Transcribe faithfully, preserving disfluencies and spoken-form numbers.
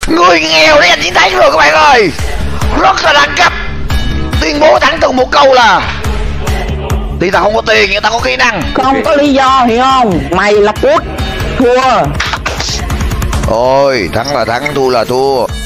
Người nghèo đấy anh chỉ thấy rồi các bạn ơi. Rất là đẳng cấp. Tuyên bố thẳng từ một câu là tuy tao không có tiền nhưng tao có kỹ năng. Không có lý do hiểu không? Mày là cút. Thua. Ôi thắng là thắng, thua là thua.